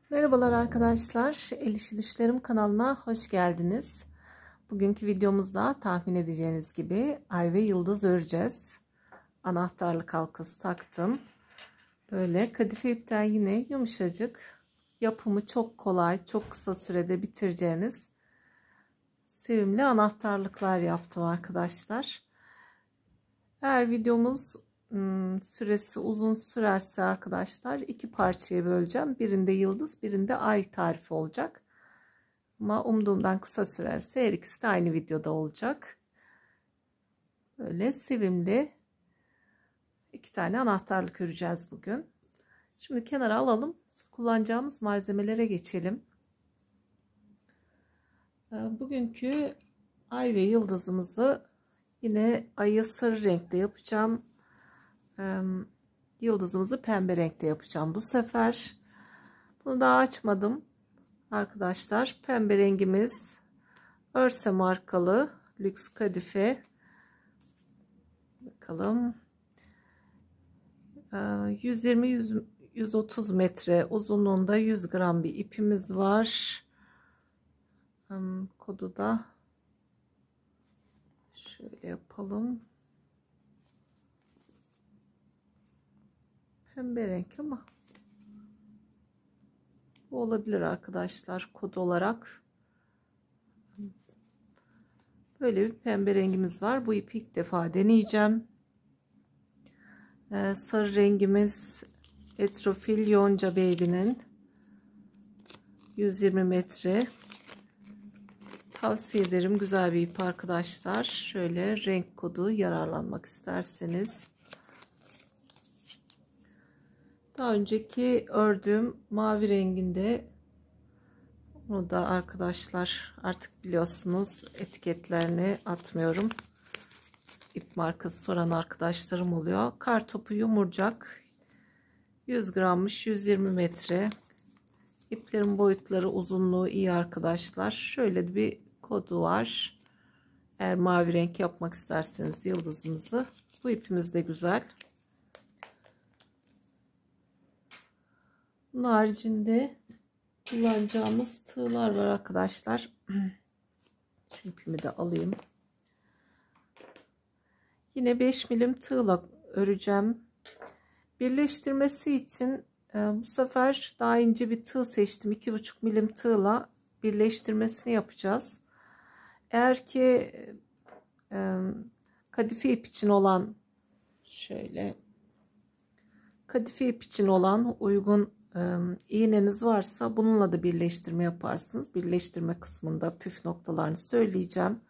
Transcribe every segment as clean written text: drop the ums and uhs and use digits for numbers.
Merhabalar arkadaşlar, El İşi Düşlerim kanalına hoş geldiniz. Bugünkü videomuzda tahmin edeceğiniz gibi ay ve yıldız öreceğiz. Anahtarlık halkası taktım. Böyle kadife ipten yine yumuşacık, yapımı çok kolay, çok kısa sürede bitireceğiniz sevimli anahtarlıklar yaptım arkadaşlar. Eğer videomuz süresi uzun sürerse arkadaşlar iki parçaya böleceğim. Birinde yıldız, birinde ay tarifi olacak. Ama umduğumdan kısa sürerse her ikisi de aynı videoda olacak. Böyle sevimli iki tane anahtarlık öreceğiz bugün. Şimdi kenara alalım. Kullanacağımız malzemelere geçelim. Bugünkü ay ve yıldızımızı yine ayı sarı renkte yapacağım. Yıldızımızı pembe renkte yapacağım bu sefer. Bunu daha açmadım arkadaşlar. Pembe rengimiz Örse markalı lüks kadife. Bakalım. 120-130 metre uzunluğunda 100 gram bir ipimiz var. Kodu da şöyle yapalım. Pembe renk ama bu olabilir arkadaşlar kod olarak. Böyle bir pembe rengimiz var. Bu ipi ilk defa deneyeceğim. Sarı rengimiz Etrofil Yonca Baby'nin 120 metre. Tavsiye ederim. Güzel bir ip arkadaşlar. Şöyle renk kodu yararlanmak isterseniz. Daha önceki ördüğüm mavi renginde, onu da arkadaşlar artık biliyorsunuz, etiketlerini atmıyorum. İp markası soran arkadaşlarım oluyor. Kartopu yumurcak 100 grammış, 120 metre. İplerin boyutları, uzunluğu iyi arkadaşlar. Şöyle bir kodu var. Eğer mavi renk yapmak isterseniz yıldızınızı. Bu ipimiz de güzel. Bunun haricinde kullanacağımız tığlar var arkadaşlar. Şu ipimi de alayım. Yine 5 milim tığla öreceğim. Birleştirmesi için bu sefer daha ince bir tığ seçtim. 2,5 milim tığla birleştirmesini yapacağız. Eğer ki kadife ip için olan, şöyle kadife ip için olan uygun iğneniz varsa bununla da birleştirme yaparsınız. Birleştirme kısmında püf noktalarını söyleyeceğim.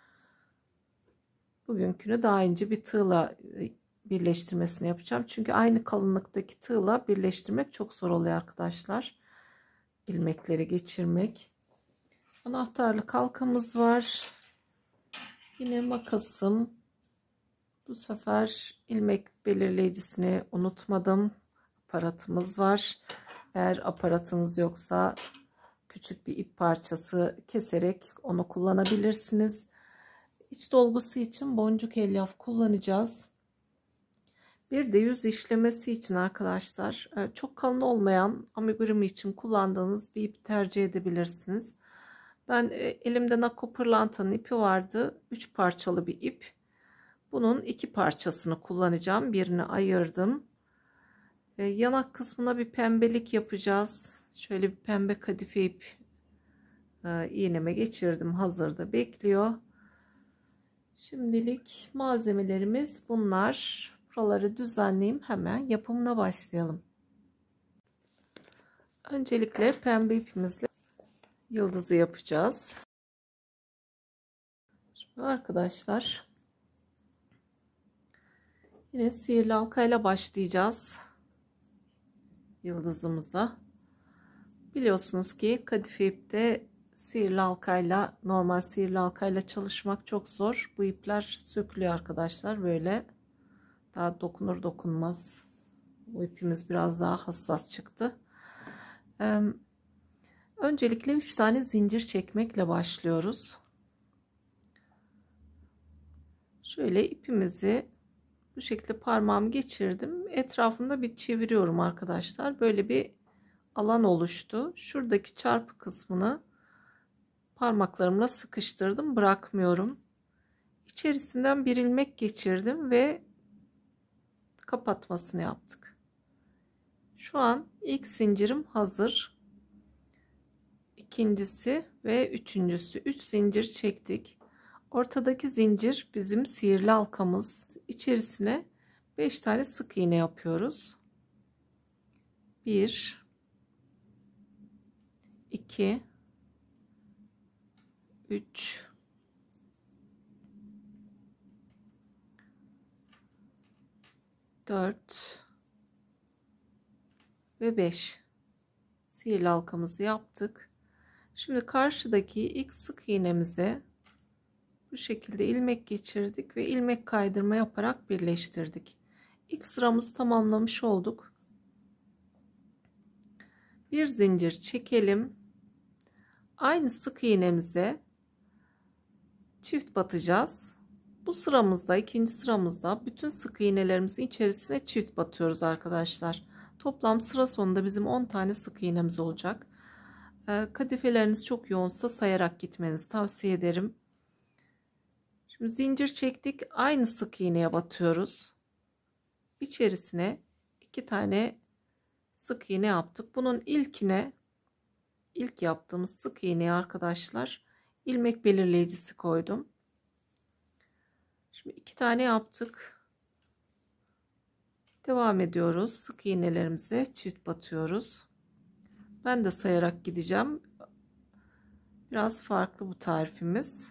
Bugünkünü daha ince bir tığla birleştirmesini yapacağım. Çünkü aynı kalınlıktaki tığla birleştirmek çok zor oluyor arkadaşlar. İlmekleri geçirmek. Anahtarlık halkamız var. Yine makasım. Bu sefer ilmek belirleyicisini unutmadım. Aparatımız var. Eğer aparatınız yoksa küçük bir ip parçası keserek onu kullanabilirsiniz. İç dolgusu için boncuk elyaf kullanacağız. Bir de yüz işlemesi için arkadaşlar çok kalın olmayan amigurumi için kullandığınız bir ip tercih edebilirsiniz. Ben elimde Nako Pırlanta'nın ipi vardı. 3 parçalı bir ip. Bunun 2 parçasını kullanacağım. Birini ayırdım. Yanak kısmına bir pembelik yapacağız. Şöyle bir pembe kadife ip iğneme geçirdim. Hazırda bekliyor. Şimdilik malzemelerimiz bunlar. Buraları düzenleyeyim, hemen yapımına başlayalım. Öncelikle pembe ipimizle yıldızı yapacağız. Şimdi arkadaşlar yine sihirli halkayla başlayacağız yıldızımıza. Biliyorsunuz ki kadife ipte sihirli halkayla, normal sihirli halkayla çalışmak çok zor. Bu ipler sökülüyor arkadaşlar, böyle daha dokunur dokunmaz. Bu ipimiz biraz daha hassas çıktı. Öncelikle 3 tane zincir çekmekle başlıyoruz. Şöyle ipimizi bu şekilde parmağımı geçirdim. Etrafında bir çeviriyorum arkadaşlar. Böyle bir alan oluştu. Şuradaki çarpı kısmını parmaklarımla sıkıştırdım, bırakmıyorum. İçerisinden bir ilmek geçirdim ve kapatmasını yaptık. Şu an ilk zincirim hazır. İkincisi ve üçüncüsü. 3 zincir çektik. Ortadaki zincir bizim sihirli halkamız. İçerisine 5 tane sık iğne yapıyoruz. 1 2 3 4 ve 5 sihirli halkamızı yaptık. Şimdi karşıdaki ilk sık iğnemize bu şekilde ilmek geçirdik ve ilmek kaydırma yaparak birleştirdik. İlk sıramızı tamamlamış olduk. Bir zincir çekelim. Aynı sık iğnemize çift batacağız. Bu sıramızda, ikinci sıramızda bütün sık iğnelerimizin içerisine çift batıyoruz arkadaşlar. Toplam sıra sonunda bizim 10 tane sık iğnemiz olacak. Kadifeleriniz çok yoğunsa sayarak gitmenizi tavsiye ederim. Şimdi zincir çektik, aynı sık iğneye batıyoruz. İçerisine 2 tane sık iğne yaptık. Bunun ilk yaptığımız sık iğneye arkadaşlar ilmek belirleyicisi koydum. Şimdi 2 tane yaptık. Devam ediyoruz. Sık iğnelerimize çift batıyoruz. Ben de sayarak gideceğim. Biraz farklı bu tarifimiz.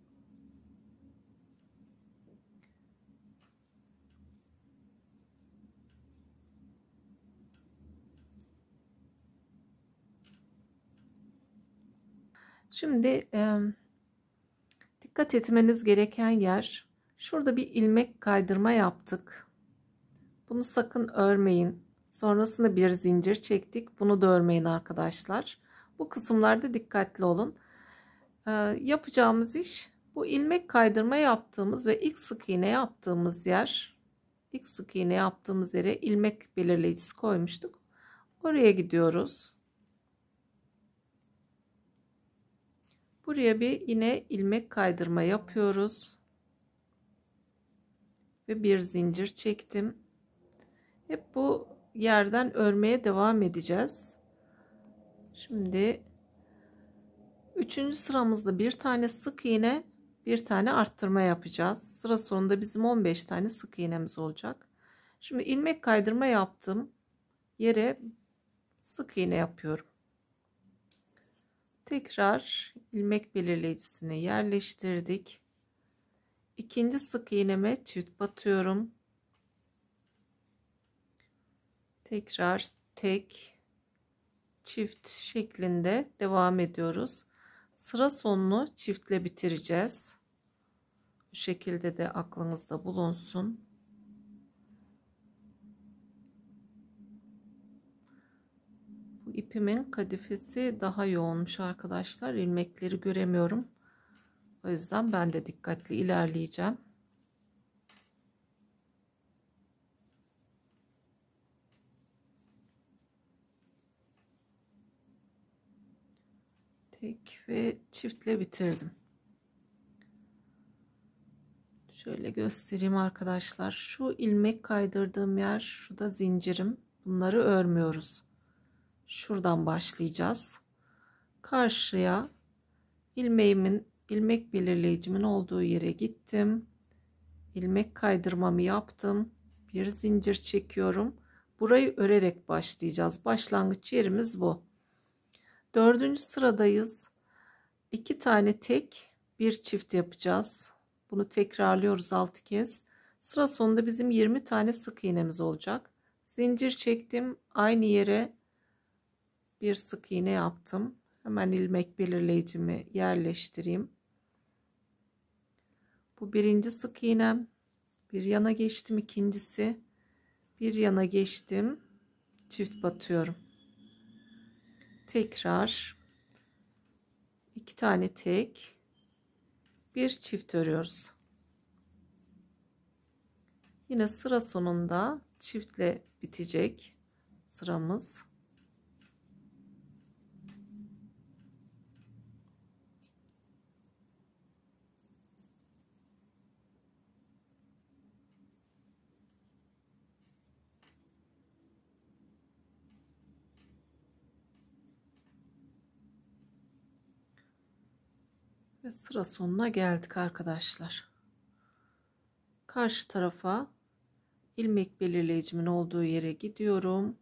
Şimdi dikkat etmeniz gereken yer, şurada bir ilmek kaydırma yaptık. Bunu sakın örmeyin. Sonrasında bir zincir çektik. Bunu da örmeyin arkadaşlar. Bu kısımlarda dikkatli olun. Yapacağımız iş, bu ilmek kaydırma yaptığımız ve ilk sık iğne yaptığımız yere ilmek belirleyicisi koymuştuk. Oraya gidiyoruz. Buraya bir yine ilmek kaydırma yapıyoruz. Ve bir zincir çektim. Hep bu yerden örmeye devam edeceğiz. Şimdi 3. sıramızda bir tane sık iğne, bir tane arttırma yapacağız. Sıra sonunda bizim 15 tane sık iğnemiz olacak. Şimdi ilmek kaydırma yaptım. Yere sık iğne yapıyorum. Tekrar ilmek belirleyicisini yerleştirdik. İkinci sık iğneme çift batıyorum. Tekrar tek, çift şeklinde devam ediyoruz. Sıra sonunu çiftle bitireceğiz. Bu şekilde de aklınızda bulunsun. Bu ipimin kadifesi daha yoğunmuş arkadaşlar. İlmekleri göremiyorum. O yüzden ben de dikkatli ilerleyeceğim. Tek ve çiftle bitirdim. Şöyle göstereyim arkadaşlar. Şu ilmek kaydırdığım yer, şu da zincirim. Bunları örmüyoruz. Şuradan başlayacağız. Karşıya ilmek belirleyicimin olduğu yere gittim. İlmek kaydırmamı yaptım. Bir zincir çekiyorum. Burayı örerek başlayacağız. Başlangıç yerimiz bu. 4. sıradayız. 2 tane tek, bir çift yapacağız. Bunu tekrarlıyoruz 6 kez. Sıra sonunda bizim 20 tane sık iğnemiz olacak. Zincir çektim. Aynı yere bir sık iğne yaptım. Hemen ilmek belirleyicimi yerleştireyim. Bu birinci sık iğnem. Bir yana geçtim, ikincisi. Bir yana geçtim. Çift batıyorum. Tekrar 2 tane tek, bir çift örüyoruz. Yine sıra sonunda çiftle bitecek sıramız. Ve sıra sonuna geldik arkadaşlar. Karşı tarafa ilmek belirleyicimin olduğu yere gidiyorum.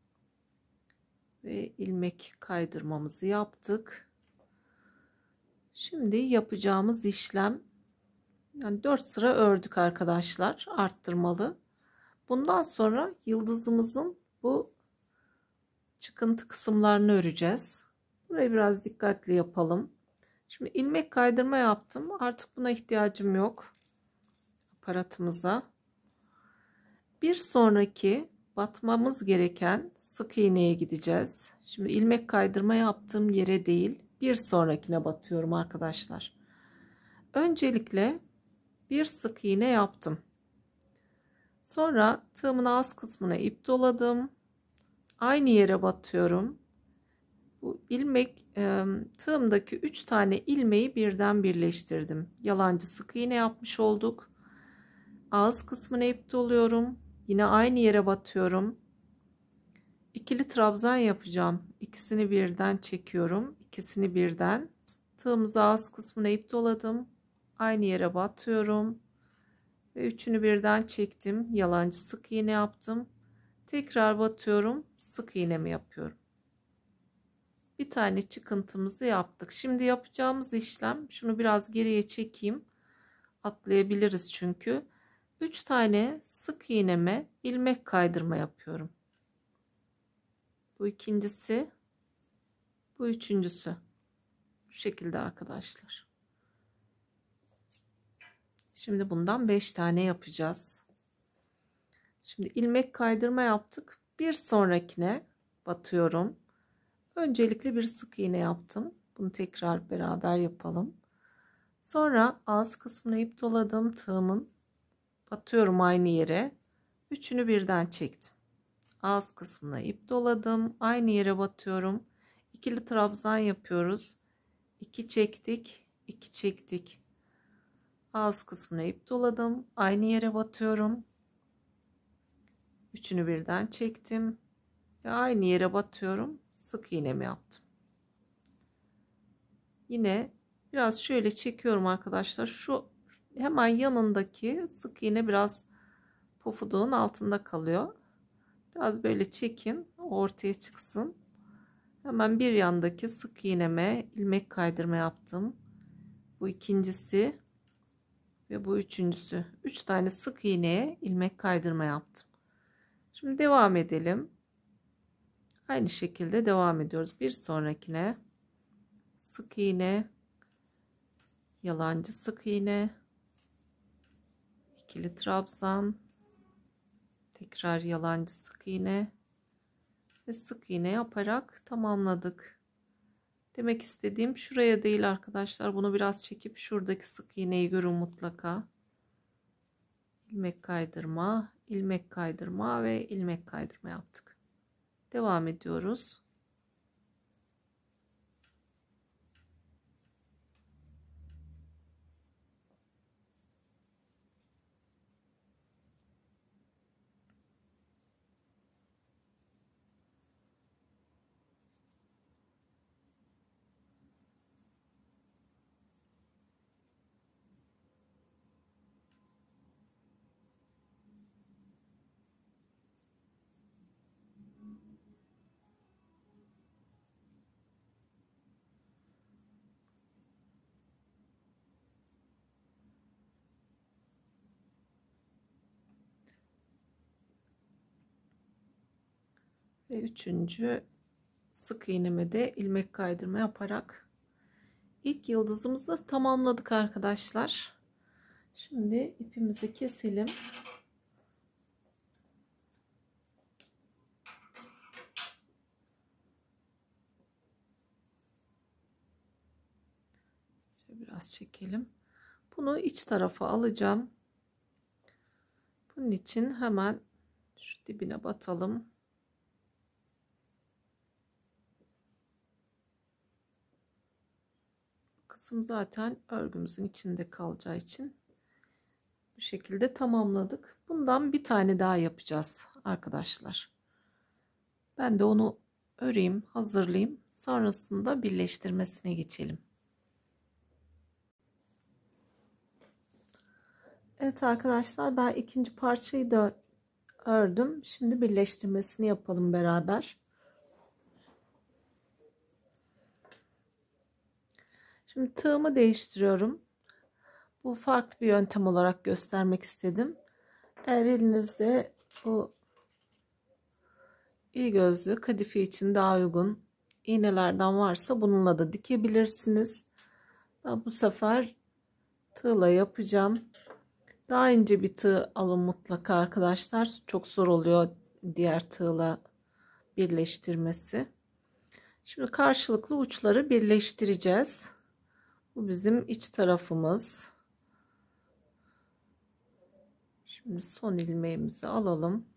Ve ilmek kaydırmamızı yaptık. Şimdi yapacağımız işlem, yani 4 sıra ördük arkadaşlar, arttırmalı. Bundan sonra yıldızımızın bu çıkıntı kısımlarını öreceğiz. Burayı biraz dikkatli yapalım. Şimdi ilmek kaydırma yaptım. Artık buna ihtiyacım yok. Aparatımıza. Bir sonraki batmamız gereken sık iğneye gideceğiz. Şimdi ilmek kaydırma yaptığım yere değil, bir sonrakine batıyorum arkadaşlar. Öncelikle bir sık iğne yaptım. Sonra tığımın ağız kısmına ip doladım. Aynı yere batıyorum. Bu ilmek tığımdaki 3 tane ilmeği birden birleştirdim. Yalancı sık iğne yapmış olduk. Ağız kısmına ip doluyorum. Yine aynı yere batıyorum. İkili trabzan yapacağım. İkisini birden çekiyorum. İkisini birden. Tığımızı ağız kısmına ip doladım. Aynı yere batıyorum. Ve üçünü birden çektim. Yalancı sık iğne yaptım. Tekrar batıyorum. Sık iğnemi yapıyorum. Bir tane çıkıntımızı yaptık. Şimdi yapacağımız işlem, şunu biraz geriye çekeyim. Atlayabiliriz çünkü. 3 tane sık iğneme ilmek kaydırma yapıyorum. Bu ikincisi, bu üçüncüsü. Bu şekilde arkadaşlar. Şimdi bundan 5 tane yapacağız. Şimdi ilmek kaydırma yaptık. Bir sonrakine batıyorum. Öncelikle bir sık iğne yaptım. Bunu tekrar beraber yapalım. Sonra ağız kısmına ip doladım tığımın. Batıyorum aynı yere. Üçünü birden çektim. Ağız kısmına ip doladım. Aynı yere batıyorum. İkili trabzan yapıyoruz. 2 çektik, 2 çektik. Ağız kısmına ip doladım. Aynı yere batıyorum. Üçünü birden çektim. Ve aynı yere batıyorum. Sık iğnemi yaptım. Yine biraz şöyle çekiyorum arkadaşlar. Şu hemen yanındaki sık iğne biraz pofuduğun altında kalıyor. Biraz böyle çekin, ortaya çıksın. Hemen bir yandaki sık iğneme ilmek kaydırma yaptım. Bu ikincisi ve bu üçüncüsü. 3 tane sık iğneye ilmek kaydırma yaptım. Şimdi devam edelim. Aynı şekilde devam ediyoruz. Bir sonrakine sık iğne, yalancı sık iğne, ikili trabzan, tekrar yalancı sık iğne ve sık iğne yaparak tamamladık. Demek istediğim şuraya değil arkadaşlar. Bunu biraz çekip şuradaki sık iğneyi görün mutlaka. İlmek kaydırma, ilmek kaydırma ve ilmek kaydırma yaptık. Devam ediyoruz. Ve üçüncü sık iğneme de ilmek kaydırma yaparak ilk yıldızımızı tamamladık arkadaşlar. Şimdi ipimizi keselim. Şöyle biraz çekelim. Bunu iç tarafa alacağım. Bunun için hemen şu dibine batalım. Kısım zaten örgümüzün içinde kalacağı için bu şekilde tamamladık. Bundan bir tane daha yapacağız arkadaşlar. Ben de onu öreyim, hazırlayayım. Sonrasında birleştirmesine geçelim. Evet arkadaşlar, ben ikinci parçayı da ördüm. Şimdi birleştirmesini yapalım beraber. Şimdi tığımı değiştiriyorum. Bu farklı bir yöntem olarak göstermek istedim. Eğer elinizde bu iyi gözlü kadife için daha uygun iğnelerden varsa bununla da dikebilirsiniz. Ben bu sefer tığla yapacağım. Daha ince bir tığ alın mutlaka arkadaşlar. Çok zor oluyor diğer tığla birleştirmesi. Şimdi karşılıklı uçları birleştireceğiz. Bu bizim iç tarafımız. Şimdi son ilmeğimizi alalım.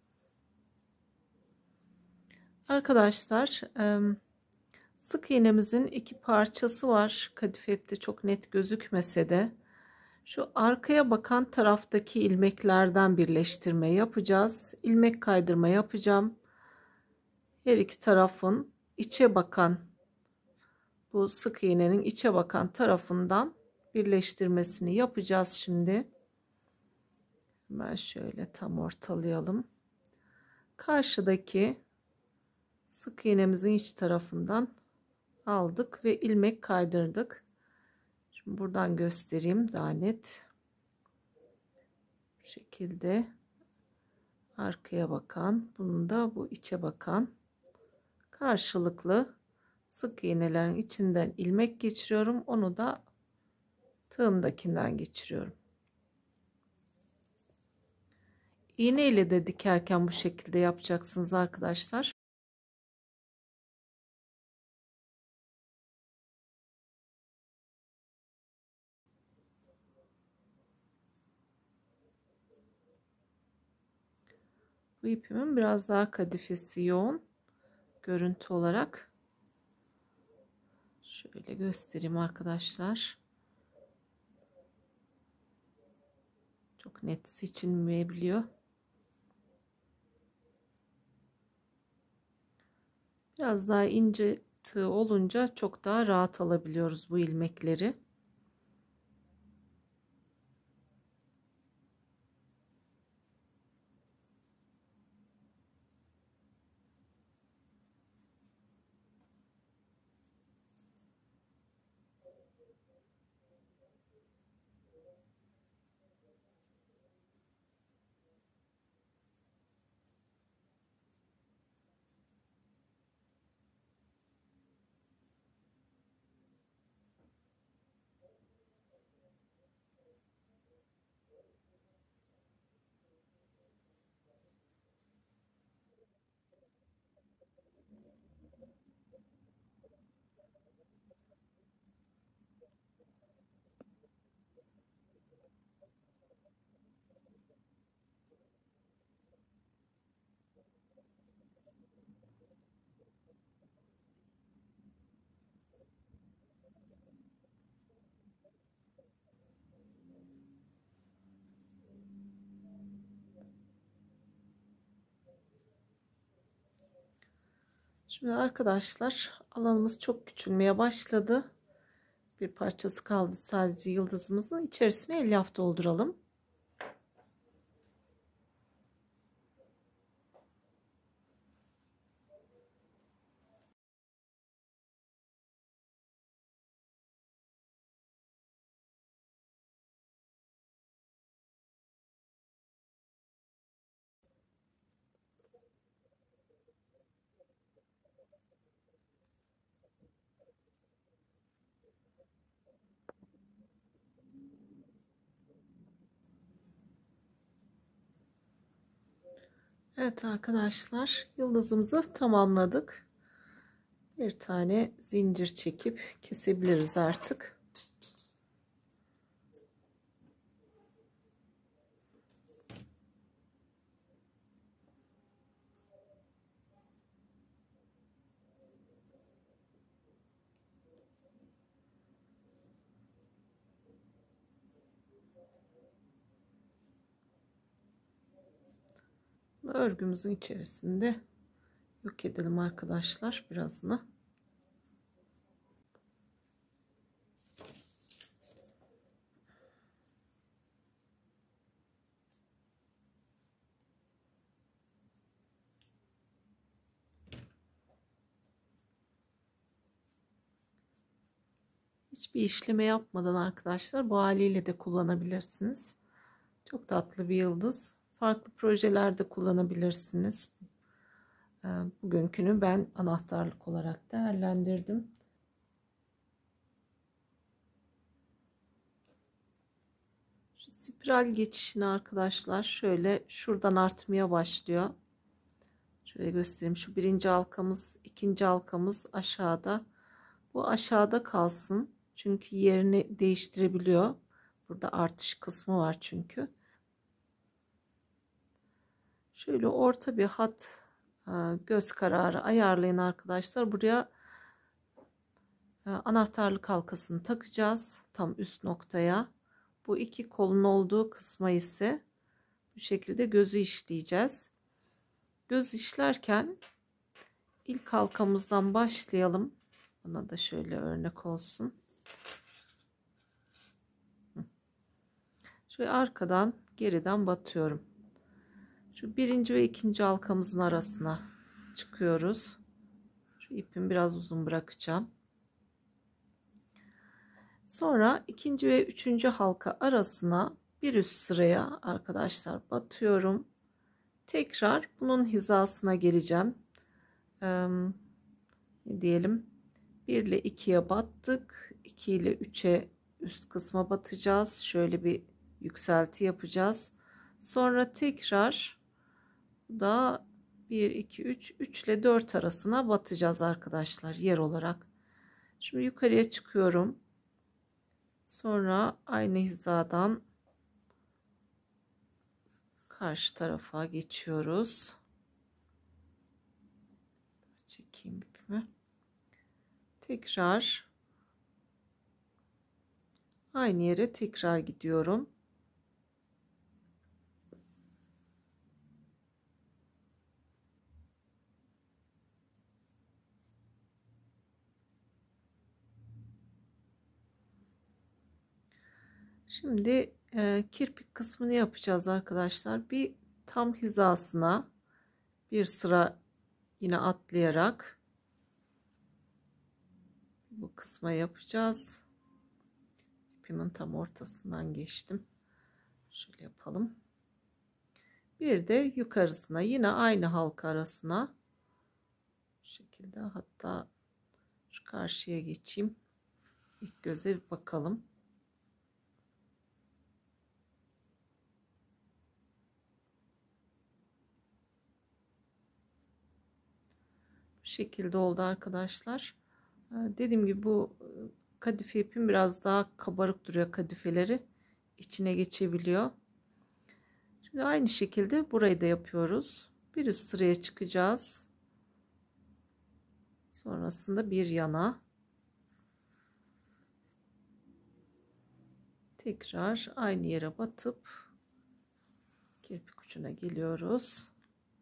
Arkadaşlar sık iğnemizin iki parçası var. Kadife ipte çok net gözükmese de şu arkaya bakan taraftaki ilmeklerden birleştirme yapacağız. İlmek kaydırma yapacağım. Her iki tarafın içe bakan, bu sık iğnenin içe bakan tarafından birleştirmesini yapacağız şimdi. Hemen şöyle tam ortalayalım. Karşıdaki sık iğnemizin iç tarafından aldık ve ilmek kaydırdık. Şimdi buradan göstereyim daha net. Bu şekilde arkaya bakan, bunun da bu içe bakan karşılıklı sık iğnelerin içinden ilmek geçiriyorum. Onu da tığımdakinden geçiriyorum. İğne ile de dikerken bu şekilde yapacaksınız arkadaşlar. Bu ipimin biraz daha kadifesi yoğun görüntü olarak. Şöyle göstereyim arkadaşlar. Çok net seçilmeyebiliyor. Biraz daha ince tığ olunca çok daha rahat alabiliyoruz bu ilmekleri. Şimdi arkadaşlar alanımız çok küçülmeye başladı. Bir parçası kaldı sadece yıldızımızın. İçerisine elyaf dolduralım. Evet arkadaşlar, yıldızımızı tamamladık. Bir tane zincir çekip kesebiliriz artık. Örgümüzün içerisinde yok edelim arkadaşlar birazını. Hiçbir işleme yapmadan arkadaşlar bu haliyle de kullanabilirsiniz. Çok tatlı bir yıldız. Farklı projelerde kullanabilirsiniz. Bugünkünü ben anahtarlık olarak değerlendirdim. Şu spiral geçişini arkadaşlar şöyle şuradan artmaya başlıyor. Şöyle göstereyim. Şu birinci halkamız, ikinci halkamız aşağıda. Bu aşağıda kalsın. Çünkü yerini değiştirebiliyor. Burada artış kısmı var çünkü. Şöyle orta bir hat göz kararı ayarlayın arkadaşlar. Buraya anahtarlık halkasını takacağız. Tam üst noktaya. Bu iki kolun olduğu kısma ise bu şekilde gözü işleyeceğiz. Göz işlerken ilk halkamızdan başlayalım. Buna da şöyle örnek olsun. Şöyle arkadan geriden batıyorum. Şu birinci ve ikinci halkamızın arasına çıkıyoruz. Şu ipimi biraz uzun bırakacağım. Sonra ikinci ve üçüncü halka arasına bir üst sıraya arkadaşlar batıyorum. Tekrar bunun hizasına geleceğim. Ne diyelim? 1 ile 2'ye battık. 2 ile 3'e üst kısma batacağız. Şöyle bir yükselti yapacağız. Sonra tekrar da 1, 2, 3 ile 4 arasına batacağız arkadaşlar yer olarak. Şimdi yukarıya çıkıyorum. Sonra aynı hizadan karşı tarafa geçiyoruz. Çekeyim ipimi. Tekrar aynı yere tekrar gidiyorum. Şimdi kirpik kısmını yapacağız arkadaşlar. Bir tam hizasına bir sıra yine atlayarak bu kısma yapacağız. İpimin tam ortasından geçtim. Şöyle yapalım. Bir de yukarısına yine aynı halka arasına bu şekilde, hatta şu karşıya geçeyim. İlk göze bir bakalım. Bu şekilde oldu arkadaşlar. Dediğim gibi bu kadife ipim biraz daha kabarık duruyor, kadifeleri içine geçebiliyor. Şimdi aynı şekilde burayı da yapıyoruz. Bir üst sıraya çıkacağız. Sonrasında bir yana tekrar aynı yere batıp kirpik ucuna geliyoruz.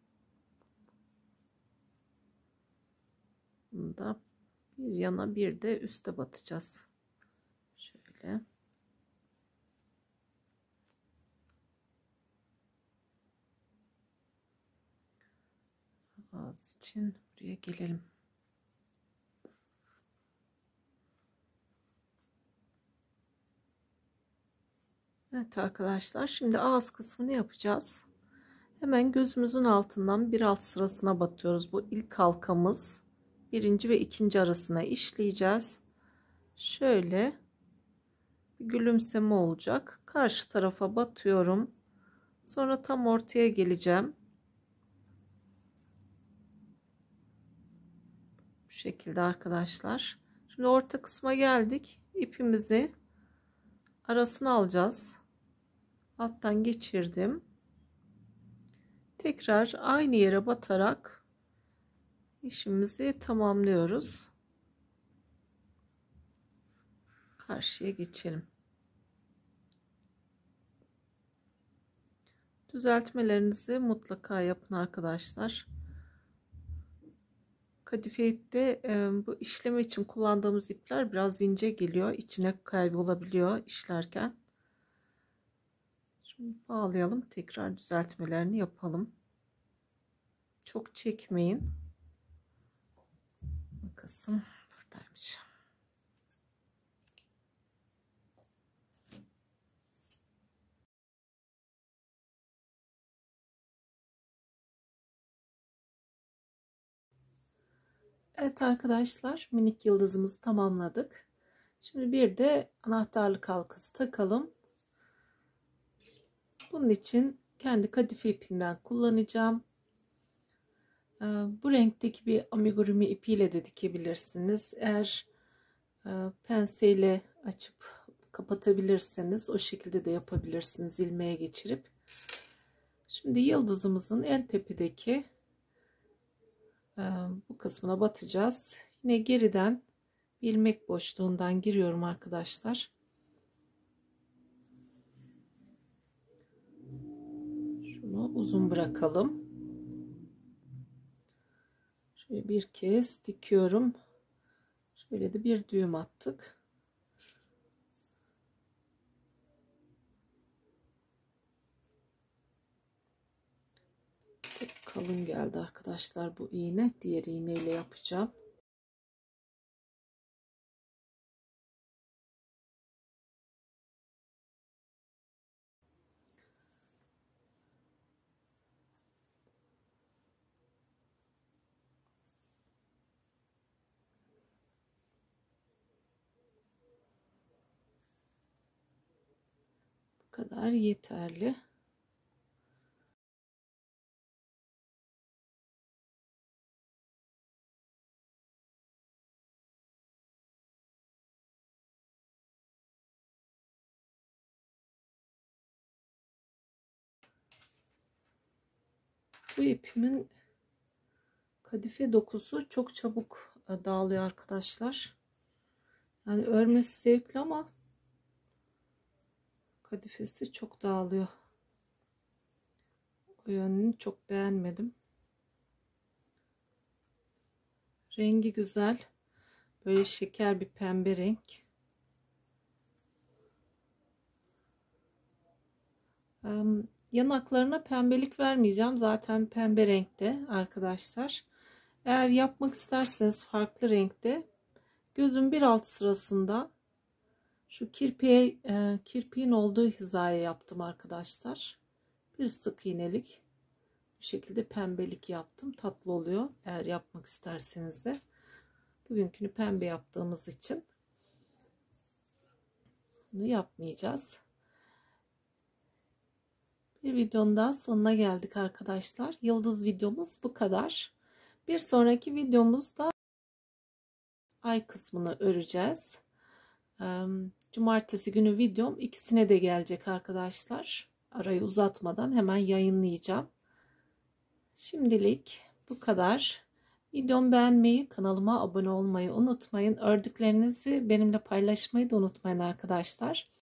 Bunda bir yana bir de üste batacağız. Şöyle. Ağız için buraya gelelim. Evet arkadaşlar, şimdi ağız kısmını yapacağız. Hemen gözümüzün altından bir alt sırasına batıyoruz. Bu ilk halkamız, birinci ve ikinci arasına işleyeceğiz. Şöyle bir gülümseme olacak. Karşı tarafa batıyorum. Sonra tam ortaya geleceğim. Bu şekilde arkadaşlar. Şimdi orta kısma geldik. İpimizi arasına alacağız. Alttan geçirdim. Tekrar aynı yere batarak işimizi tamamlıyoruz. Karşıya geçelim. Düzeltmelerinizi mutlaka yapın arkadaşlar. Kadife ipte bu işleme için kullandığımız ipler biraz ince geliyor. İçine kaybolabiliyor işlerken. Şimdi bağlayalım. Tekrar düzeltmelerini yapalım. Çok çekmeyin. Makasım buradaymış. Evet arkadaşlar, minik yıldızımızı tamamladık. Şimdi bir de anahtarlık halkası takalım. Bunun için kendi kadife ipinden kullanacağım. Bu renkteki bir amigurumi ipiyle de dikebilirsiniz. Eğer penseyle açıp kapatabilirseniz o şekilde de yapabilirsiniz, ilmeğe geçirip. Şimdi yıldızımızın en tepedeki bu kısmına batacağız. Yine geriden bir ilmek boşluğundan giriyorum arkadaşlar. Şunu uzun bırakalım. Şöyle bir kez dikiyorum. Şöyle de bir düğüm attık. Çok kalın geldi arkadaşlar bu iğne. Diğer iğneyle yapacağım. Bu kadar yeterli. Bu ipimin kadife dokusu çok çabuk dağılıyor arkadaşlar. Yani örmesi zevkli ama kadifesi çok dağılıyor. O yönünü çok beğenmedim. Rengi güzel. Böyle şeker bir pembe renk. Yanaklarına pembelik vermeyeceğim. Zaten pembe renkte arkadaşlar. Eğer yapmak isterseniz farklı renkte gözün bir alt sırasında şu kirpiğin olduğu hizaya yaptım arkadaşlar. Bir sık iğnelik bu şekilde pembelik yaptım. Tatlı oluyor eğer yapmak isterseniz de. Bugünkünü pembe yaptığımız için bunu yapmayacağız. Bir videonun daha sonuna geldik arkadaşlar. Yıldız videomuz bu kadar. Bir sonraki videomuzda ay kısmını öreceğiz. Cumartesi günü videom ikisine de gelecek arkadaşlar. Arayı uzatmadan hemen yayınlayacağım. Şimdilik bu kadar. Videomu beğenmeyi, kanalıma abone olmayı unutmayın. Ördüklerinizi benimle paylaşmayı da unutmayın arkadaşlar.